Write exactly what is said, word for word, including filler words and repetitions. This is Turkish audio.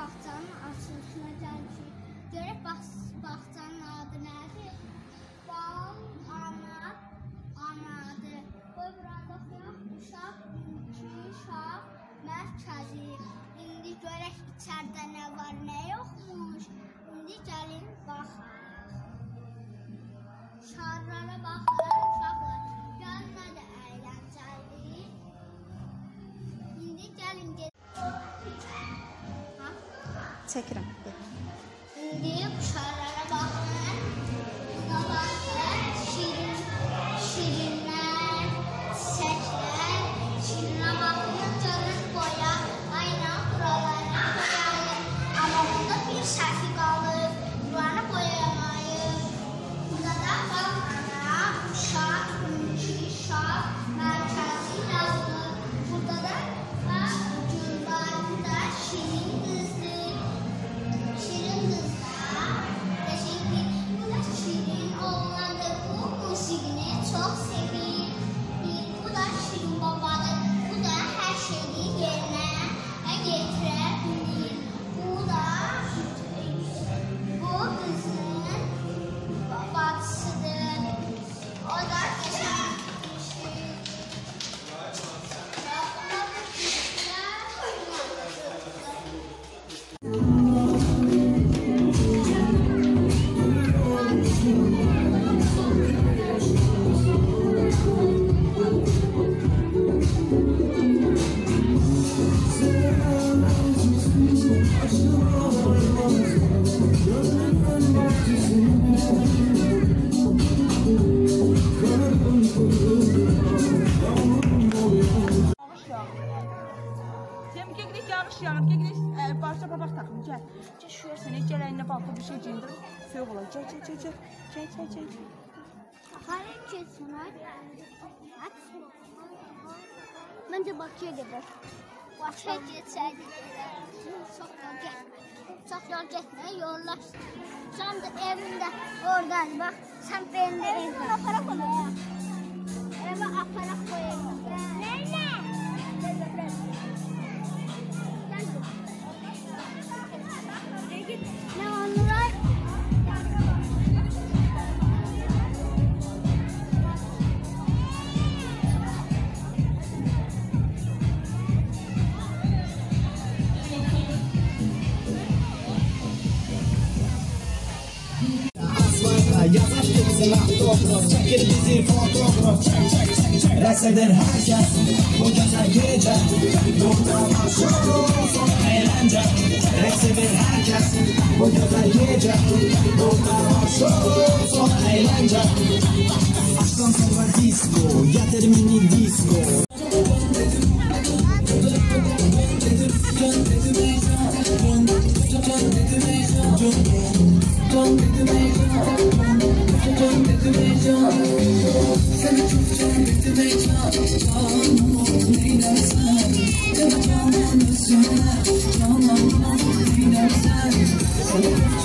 bağçanın açılışına gəlmişik. Görək bağçanın adı nədir? Bal ana anadır. Qoy burada oxuyaq. Uşaq inkişaf mərkəzi. İndi görək içəridə nə var, nə yoxmuş. İndi gəlin baxaq. Şarlara baxın uşaqlar. Gəlin də əyləncəli. İndi gəlin gedək. Çəkirəm. İndi şarlara baxın. Buna baxın. Şirin, şirinlər, çiçəklər. Şirinə baxın. Görün boya. Aynen buralarına boyayın. Amma burada bir səhvi qalır. Buranı boyayamayız. Burada da bal ana, uşaq, inkişaf mərkəzi yazılır. Burada da Gülbay, burada şirin qızdır. Şirin qızlar. Teşekkür. Bu da şirin oğlandır. Bu musiqini çox sevir. Bu da şirin babadır. Bu da hər şeyi yerinə getirə bilir. Bu da bu qızın babasıdır. O da keçmişdir. Yanıb, gəl, barca babaq taxım, gəl. Gəl, şuraya sənə, gəl, əlinə balta bir şey giyindirim. Soyuq olaq, gəl, gəl, gəl, gəl, gəl, gəl, gəl, gəl. Haraya geçsin, aç. Bence Bakıya gider. Bakıya geçseydi. Çok yol getmə. Çok yol getmə, yollaşdı. Sen de evinde oradan bak, sen benim de evimde. Evime aparak oluyor. Evime aparak koyayım. Nerede? Ne onlar? Yazar kızın autograf, çekir bizi fotoğraf. Çek çek çek çek. Reseder herkes bu güzel gece. Yolda aşık son eğlence. Reseder herkes bu güzel gece. Yolda aşık son eğlence. Aşktan sonra disco, getir mini disco. Seni çok çok etme canım, neylersen, canım üstüne, canım neylersen.